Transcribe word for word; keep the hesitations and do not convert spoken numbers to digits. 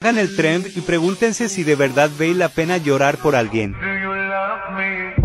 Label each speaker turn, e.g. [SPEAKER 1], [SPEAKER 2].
[SPEAKER 1] Hagan el trend y pregúntense si de verdad vale la pena llorar por alguien.
[SPEAKER 2] Do you love me?